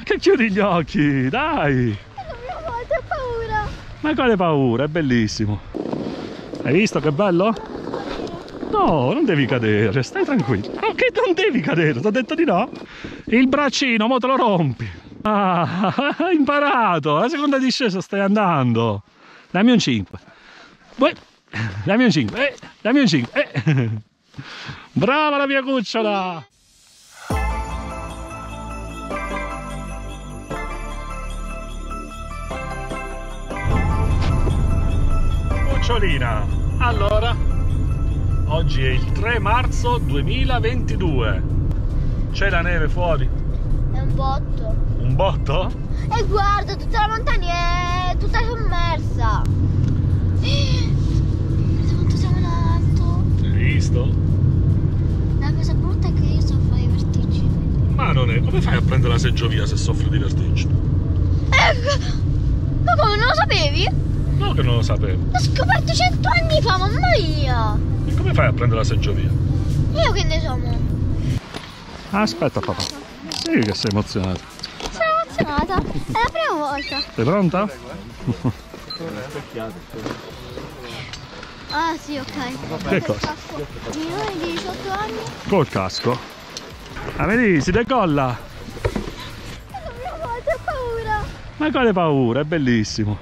che chiudi gli occhi, dai! Ho paura. Ma quale paura, è bellissimo. Hai visto che bello? No, non devi cadere, stai tranquillo. Ok, non devi cadere, ti ho detto di no. Il braccino, mo te lo rompi. Ah, hai imparato, la seconda discesa stai andando. Dammi un 5. Dammi un 5, dammi un 5. Brava la mia cucciola. Cucciolina, allora, oggi è il 3 marzo 2022. C'è la neve fuori? È un botto. Un botto? E guarda, tutta la montagna è tutta sommersa. Guarda quanto siamo in alto. Hai visto? La cosa brutta è che io soffro di vertigini. Ma non è, come fai a prendere la seggiovia se soffri di vertigine? Ma come, non lo sapevi? No che non lo sapevo. L'ho scoperto 100 anni fa, mamma mia. E come fai a prendere la seggiovia? Io che ne so, mo? Aspetta papà. Sì che sei emozionato. Sono emozionata, è la prima volta. Sei pronta? Ah sì, ok. Che cosa? Minore di 18 anni. Col casco. Ah vedi, si decolla. È la prima volta, ho paura. Ma quale paura, è bellissimo.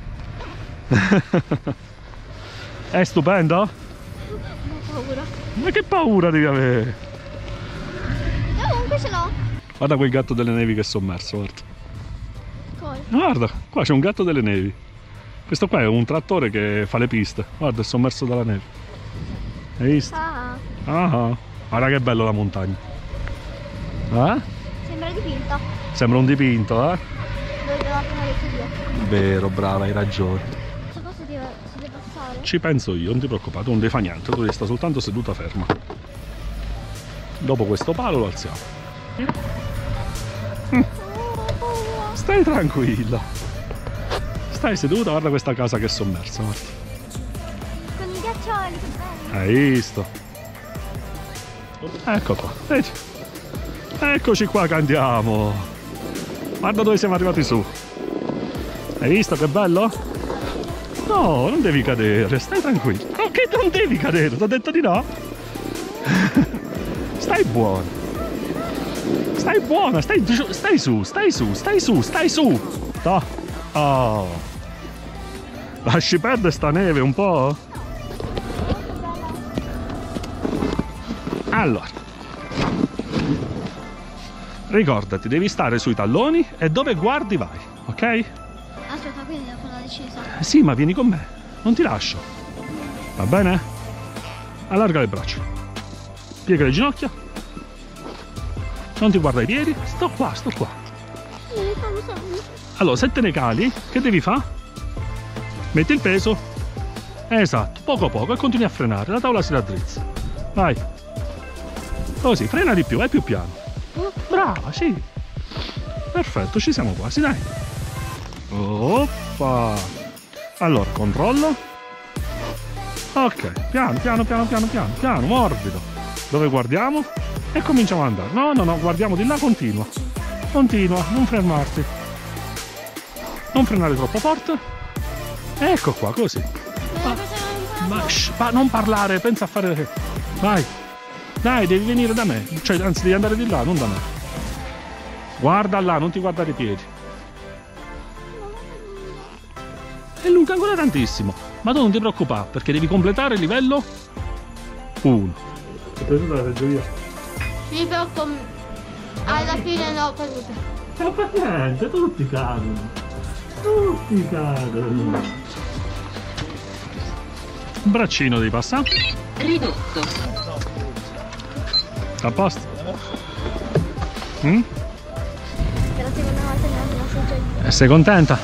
È stupendo? Ho paura. Ma che paura devi avere? Io comunque ce l'ho. Guarda quel gatto delle nevi che è sommerso, guarda. Cosa? Guarda, qua c'è un gatto delle nevi. Questo qua è un trattore che fa le piste. Guarda, è sommerso dalla neve. Hai visto? Ah, Ah, guarda che bello la montagna. Eh? sembra dipinta. Sembra un dipinto, eh? Dove devo appena detto io. Vero, brava, hai ragione. Questa cosa si deve passare. Ci penso io, non ti preoccupare, non devi fare niente, tu devi stare soltanto seduta ferma. Dopo questo palo lo alziamo. Ho paura. Stai tranquilla. Stai seduta, guarda questa casa che è sommersa, guarda. Con i ghiaccioli, che bello. Hai visto? Ecco qua, vedi? Eccoci qua che andiamo. Guarda dove siamo arrivati su. Hai visto che bello? No, non devi cadere, stai tranquillo. Ok, non devi cadere, ti ho detto di no. Stai buona. Stai buona, stai su, stai su, stai su, stai su. No. Oh. Lasci perdere sta neve un po'? Allora, ricordati, devi stare sui talloni e dove guardi vai, ok? Aspetta, quindi dopo la discesa. Sì, ma vieni con me, non ti lascio. Va bene? Allarga le braccia. Piega le ginocchia. Non ti guarda i piedi. Sto qua, sto qua. Allora, se te ne cali, che devi fare? Metti il peso. Esatto, poco a poco e continui a frenare. La tavola si raddrizza. Vai. Così, frena di più, vai più piano. Brava, sì. Perfetto, ci siamo quasi, dai. Oppa. Allora, controllo. Ok, piano, piano, piano, piano, piano, piano, morbido. Dove guardiamo? E cominciamo ad andare. No, no, no, guardiamo di là, continua. Continua, non fermarti. Non frenare troppo forte. Ecco qua, così. Ma non parlare, pensa a fare... Vai. Dai, devi venire da me. Cioè, anzi, devi andare di là, non da me. Guarda là, non ti guardare i piedi. È lunga ancora tantissimo. Ma tu non ti preoccupare, perché devi completare il livello 1. Ti è piaciuta la seggiovia? Sì, però alla fine no, ho caduto. Non fa niente, tutti cadono. Tutti cadono. Un braccino devi passare. Ridotto. A posto? Per la seconda volta neanche la seggiovia. Sei contenta?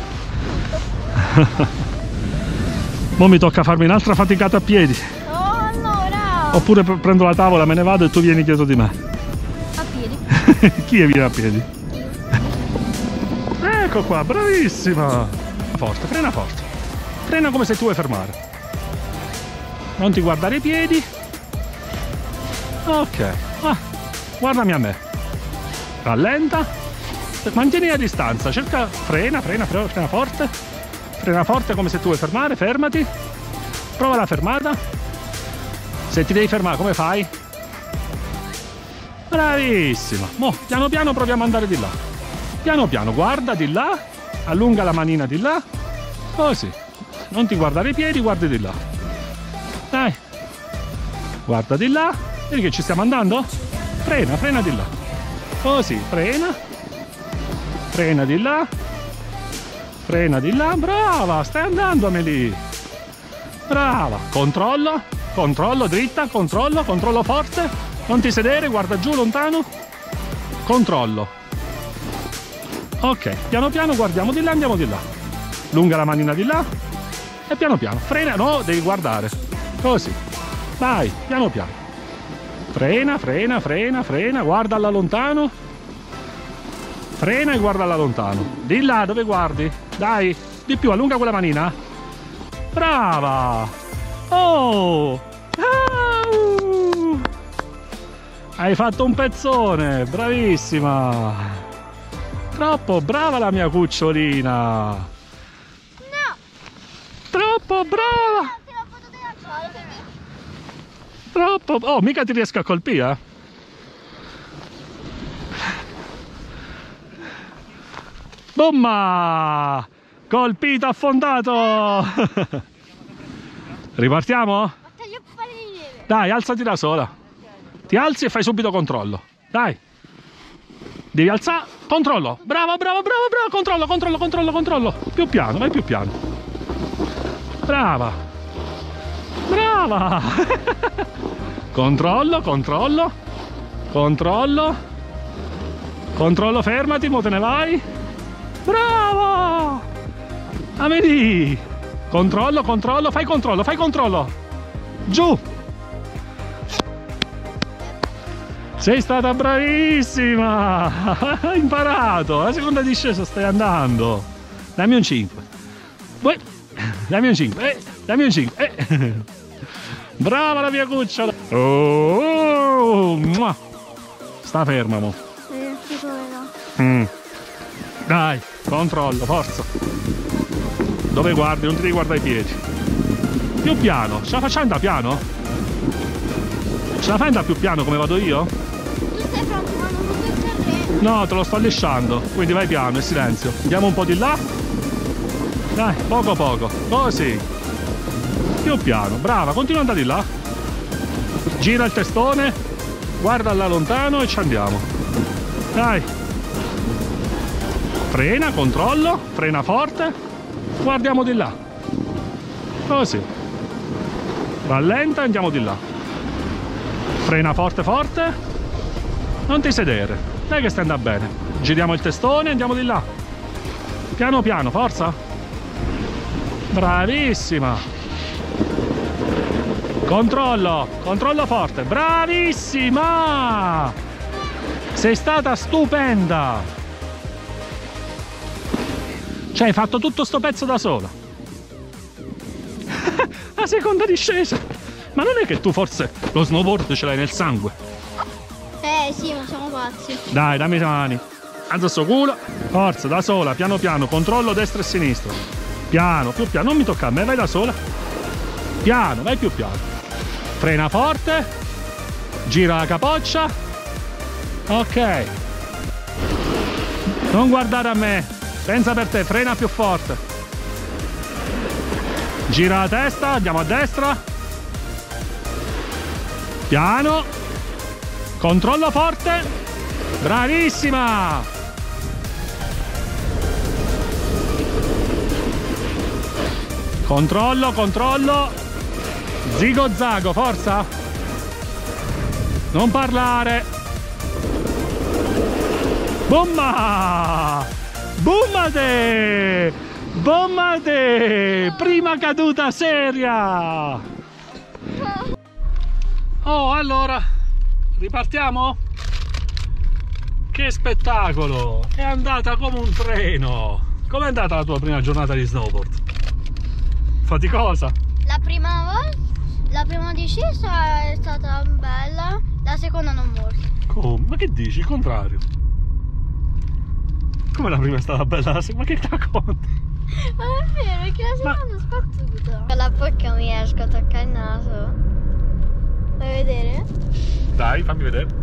Mo mi tocca farmi un'altra faticata a piedi. Oh, allora! Oppure prendo la tavola, me ne vado e tu vieni dietro di me. A piedi. Chi viene a piedi? Ecco qua, bravissima! Forte, frena forte. Frena come se tu vuoi fermare. Non ti guardare i piedi. Ok. Ah, guardami a me. Rallenta. forte, mantieni la distanza, cerca, frena forte. Frena forte come se tu vuoi fermare, fermati. Prova la fermata. Se ti devi fermare, come fai? Bravissima. Mo, piano piano proviamo ad andare di là. Piano piano, guarda di là. Allunga la manina di là. Così. Non ti guardare i piedi, guardi di là. Dai. Guarda di là. Vedi che ci stiamo andando? Frena di là. Così, frena. Frena di là. Frena di là. Brava, stai andando Amelie. Brava. Controllo, dritta, controllo forte. Non ti sedere, guarda giù, lontano. Controllo. Ok, piano piano guardiamo di là, andiamo di là. Lunga la manina di là. E piano piano. Frena, no, devi guardare. Così. Vai, piano piano. Frena, guarda alla lontano. Frena e guarda alla lontano. Di là, dove guardi? Dai, di più, allunga quella manina. Brava! Oh! Hai fatto un pezzone, bravissima! Troppo brava la mia cucciolina! No! Troppo brava! Troppo... Oh, mica ti riesco a colpire, Bomma! Colpito, affondato! Ripartiamo? Dai, alzati da sola. Ti alzi e fai subito controllo. Dai. Devi alzare. Controllo. Bravo. Controllo. Più piano, vai più piano. Brava. Controllo. Controllo, fermati, mo te ne vai. Bravo. Amelie. Controllo, fai controllo. Giù. Sei stata bravissima. Hai imparato. La seconda discesa stai andando. Dammi un 5. Dammi un 5. Dammi un 5. Brava la mia cucciola. Oh, sta ferma mo. Dai, controllo, forza. Dove guardi? Non ti devi guardare i piedi. Più piano. Ce la facciamo andare piano? Ce la fai andare più piano come vado io? Tu stai frantumando tutto il terreno. No, te lo sto lisciando. Quindi vai piano, in silenzio. Andiamo un po' di là. Dai, poco. Così. Più piano. Brava, continua ad andare di là. Gira il testone. Guarda là lontano e ci andiamo. Dai. Frena, controllo. Frena forte. Guardiamo di là. Così. Rallenta e andiamo di là. Frena forte. Non ti sedere. Dai che stai andando bene. Giriamo il testone e andiamo di là. Piano piano, forza. Bravissima. Controllo forte. Bravissima. Sei stata stupenda. Cioè hai fatto tutto sto pezzo da sola. La seconda discesa. Ma non è che tu forse lo snowboard ce l'hai nel sangue? Sì, ma siamo pazzi. Dai, dammi le mani. Alza sto culo. Forza, da sola, piano piano. Controllo destra e sinistra. Piano, più piano. Non mi tocca a me, vai da sola. Piano, vai più piano. Frena forte. Gira la capoccia. Ok. Non guardare a me. Pensa per te, frena più forte. Gira la testa, andiamo a destra. Piano. Controllo forte. Bravissima. Controllo. Zigo zago, forza. Non parlare. Bomba! Bommate! Prima caduta seria! Oh, allora, ripartiamo? Che spettacolo! È andata come un treno! Com'è andata la tua prima giornata di snowboard? Faticosa? La prima discesa è stata bella, la seconda non molto. Come? Ma che dici? Il contrario. Come la prima è stata bella? Ma che racconti? Ma è vero, che la seconda sbattuta. Con la bocca mi esco a toccare il naso. Vuoi vedere? Dai, fammi vedere.